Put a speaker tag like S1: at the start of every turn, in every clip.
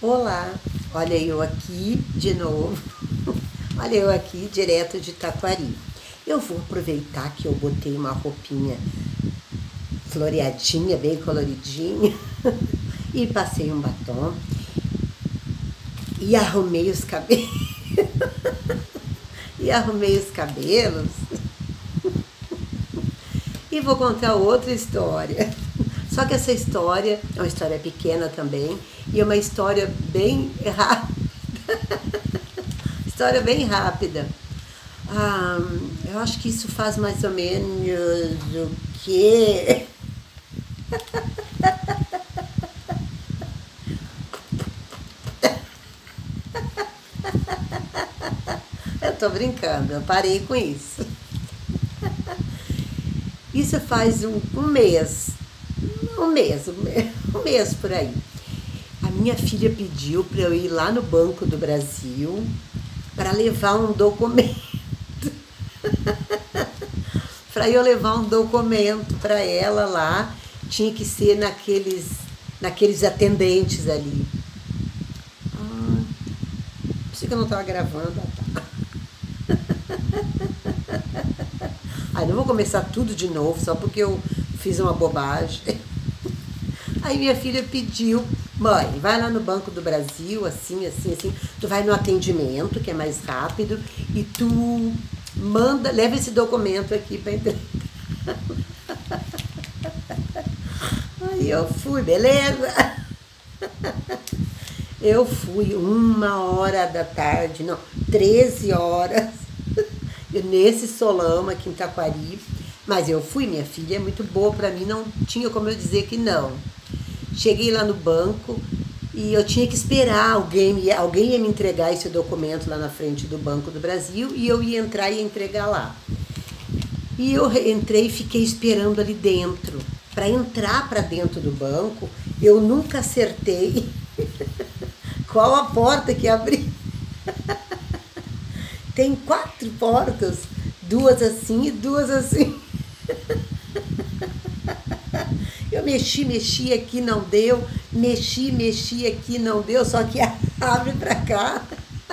S1: Olá, olha eu aqui de novo, olha eu aqui direto de Taquari. Eu vou aproveitar que eu botei uma roupinha floreadinha, bem coloridinha, e passei um batom e arrumei os cabelos, e arrumei os cabelos e vou contar outra história. Só que essa história é uma história pequena também e é uma história bem rápida. História bem rápida. Eu acho que isso faz mais ou menos o quê? Eu tô brincando, eu parei com isso. Isso faz um mês. Um mês por aí. A minha filha pediu para eu ir lá no Banco do Brasil para levar um documento. Para eu levar um documento para ela lá, tinha que ser naqueles atendentes ali. Pensei que eu não estava gravando. Não vou começar tudo de novo, só porque eu fiz uma bobagem. Aí minha filha pediu, mãe, vai lá no Banco do Brasil, assim, tu vai no atendimento, que é mais rápido, e tu leva esse documento aqui para entregar. Aí eu fui, beleza? Eu fui 1h da tarde, não, 13 horas, nesse solão aqui em Taquari, mas eu fui, minha filha é muito boa para mim, não tinha como eu dizer que não. Cheguei lá no banco e eu tinha que esperar, alguém ia me entregar esse documento lá na frente do Banco do Brasil e eu ia entrar e entregar lá. E eu entrei e fiquei esperando ali dentro. Para entrar para dentro do banco, eu nunca acertei qual a porta que abri. Tem 4 portas, 2 assim e 2 assim. Eu mexi aqui, não deu, mexi aqui, não deu, só que abre pra cá.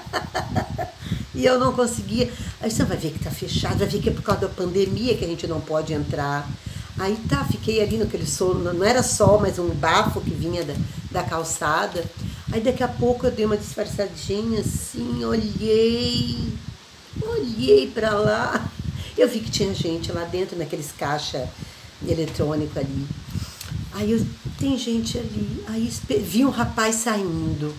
S1: E eu não conseguia. Aí você vai ver que tá fechado, vai ver que é por causa da pandemia que a gente não pode entrar. Aí tá, fiquei ali naquele sol, não era sol, mas um bafo que vinha da calçada. Aí daqui a pouco eu dei uma disfarçadinha assim, olhei pra lá. Eu vi que tinha gente lá dentro, naqueles caixa eletrônico ali. Aí tem gente ali, aí vi um rapaz saindo,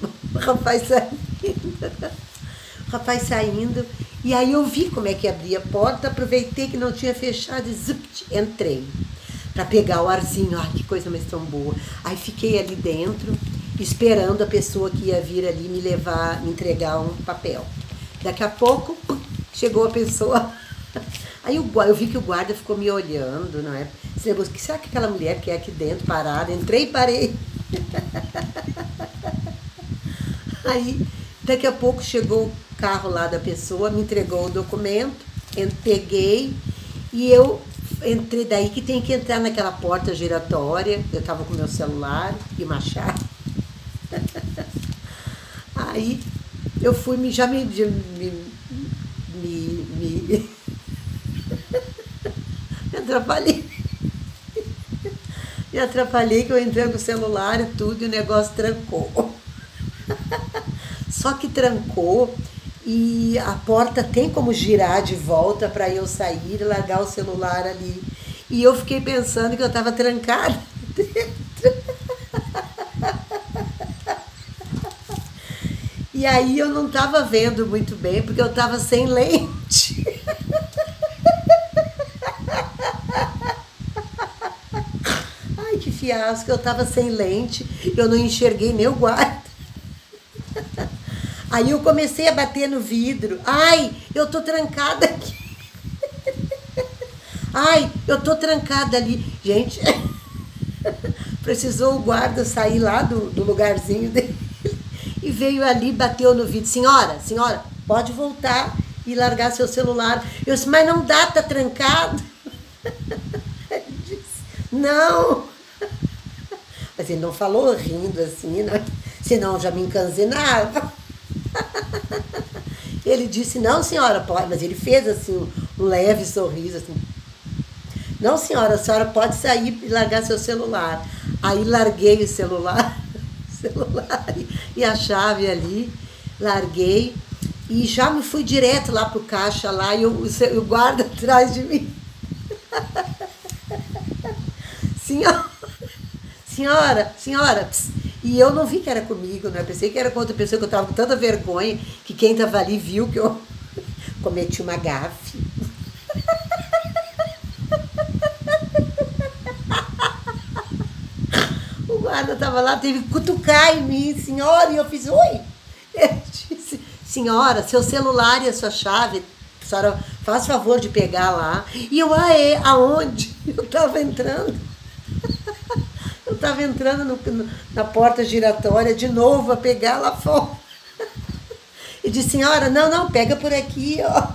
S1: rapaz saindo, e aí eu vi como é que abria a porta, aproveitei que não tinha fechado e zupt, entrei, para pegar o arzinho, ai que coisa mais tão boa. Aí fiquei ali dentro, esperando a pessoa que ia vir ali me entregar um papel. Daqui a pouco, chegou a pessoa. Aí eu vi que o guarda ficou me olhando, não é? O que será que aquela mulher que é aqui dentro, parada? Entrei e parei. Aí, daqui a pouco chegou o carro lá da pessoa, me entregou o documento, peguei e eu entrei daí que tem que entrar naquela porta giratória. Eu estava com meu celular e uma chave. Aí eu fui, me atrapalhei. Me atrapalhei que eu entrei no celular e tudo e o negócio trancou. Só que trancou e a porta tem como girar de volta para eu sair e largar o celular ali. E eu fiquei pensando que eu estava trancada dentro. E aí eu não estava vendo muito bem porque eu estava sem lente. Que fiasco, eu tava sem lente, eu não enxerguei nem o guarda. Aí eu comecei a bater no vidro. Ai, eu tô trancada aqui. Ai, eu tô trancada ali. Gente, precisou o guarda sair lá do lugarzinho dele e veio ali, bateu no vidro. Senhora, pode voltar e largar seu celular. Eu disse, mas não dá, tá trancado. Ele disse, não. Mas ele não falou rindo assim, não. senão já me encanzinava. Ele disse, não senhora, pode, mas ele fez assim um leve sorriso, assim, não senhora, a senhora pode sair e largar seu celular. Aí larguei o celular, e a chave ali, larguei e já me fui direto lá pro caixa lá e o guarda atrás de mim. Senhora, pss. E eu não vi que era comigo, né? Pensei que era com outra pessoa, que eu tava com tanta vergonha, que quem tava ali viu que eu cometi uma gafe. O guarda tava lá, teve que cutucar em mim, senhora, e eu fiz, oi. Eu disse, senhora, seu celular e a sua chave, a senhora faz favor de pegar lá. E eu, aonde? Eu tava entrando. Eu estava entrando na porta giratória de novo a pegar lá fora. E disse, senhora, não, pega por aqui, ó.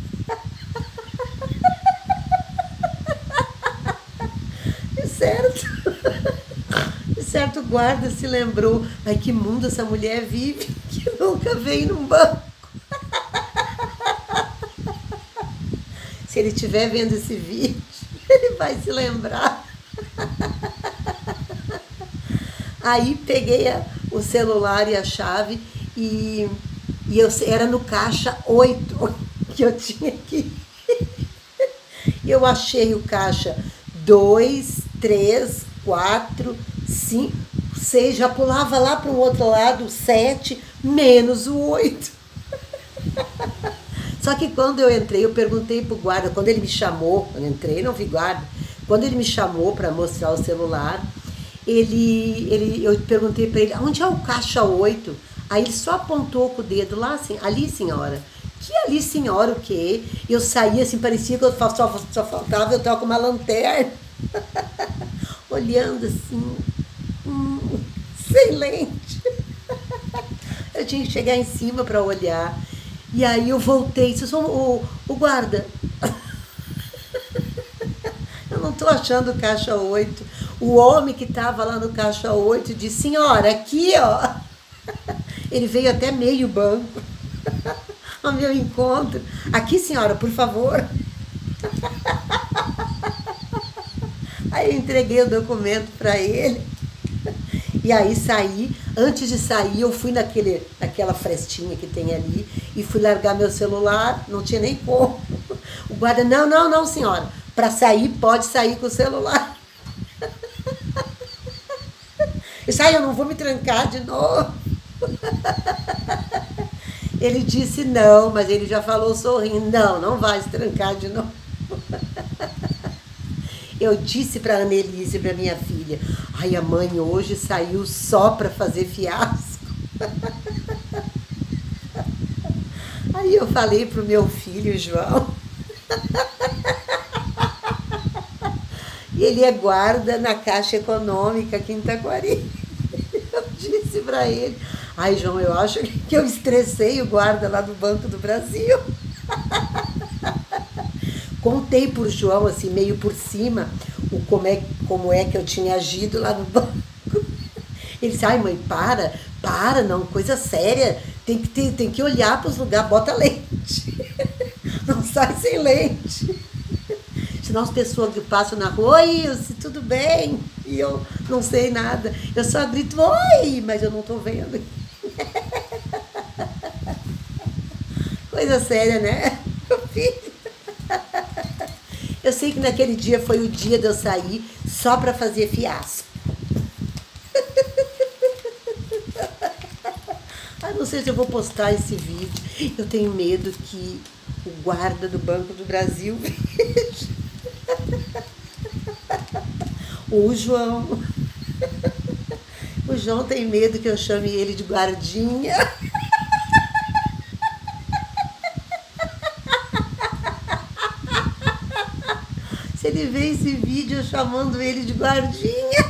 S1: E certo guarda se lembrou, ai que mundo essa mulher vive, que nunca veio num banco. Se ele estiver vendo esse vídeo, ele vai se lembrar. Aí peguei o celular e a chave e era no caixa 8 que eu tinha que ir. Eu achei o caixa 2, 3, 4, 5, 6, já pulava lá para o outro lado, 7, menos o 8. Só que quando eu entrei, eu perguntei pro guarda, quando ele me chamou, eu entrei, não vi guarda, quando ele me chamou para mostrar o celular, eu perguntei para ele, onde é o caixa 8? Aí ele só apontou com o dedo lá, assim, ali senhora. Que ali senhora o quê? Eu saí assim, parecia que eu só faltava eu estar com uma lanterna, olhando assim, sem lente. Eu tinha que chegar em cima para olhar. E aí eu voltei, disse, o guarda, eu não estou achando o caixa 8. O homem que estava lá no caixa 8 disse, senhora, aqui, ó. Ele veio até meio banco ao meu encontro. Aqui, senhora, por favor. Aí eu entreguei o documento para ele. E aí saí. Antes de sair, eu fui naquela frestinha que tem ali e fui largar meu celular. Não tinha nem como. O guarda, não, senhora. Para sair, pode sair com o celular. Eu disse, eu não vou me trancar de novo. Ele disse não, mas ele já falou sorrindo, não vai se trancar de novo. Eu disse para a Annelise, para minha filha, a mãe hoje saiu só para fazer fiasco. Aí eu falei pro meu filho, João, e ele é guarda na Caixa Econômica aqui em Taquari. Eu disse para ele, João, eu acho que eu estressei o guarda lá do Banco do Brasil. Contei por João, assim, meio por cima, como é que eu tinha agido lá no banco. Ele disse, mãe, para, não, coisa séria, tem que olhar para os lugares, bota lente. Não sai sem lente. Senão as pessoas que passam na rua, oi, Ilse, tudo bem? E eu não sei nada. Eu só grito, oi, mas eu não estou vendo. Coisa séria, né, meu filho? Eu sei que naquele dia foi o dia de eu sair só para fazer fiasco. Não sei se eu vou postar esse vídeo. Eu tenho medo que o guarda do Banco do Brasil veja. O João. O João tem medo que eu chame ele de guardinha. Se ele vê esse vídeo eu chamando ele de guardinha.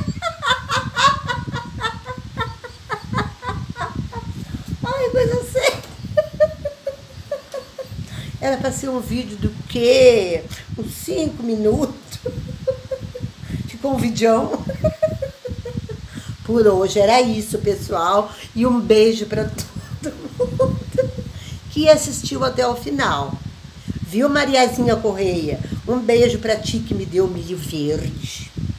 S1: Ai, coisa séria. Era para ser um vídeo do quê? Uns 5 minutos. Ficou um videão. por hoje era isso, pessoal. E um beijo para todo mundo que assistiu até o final. Viu, Mariazinha Correia? Um beijo para ti que me deu milho verde.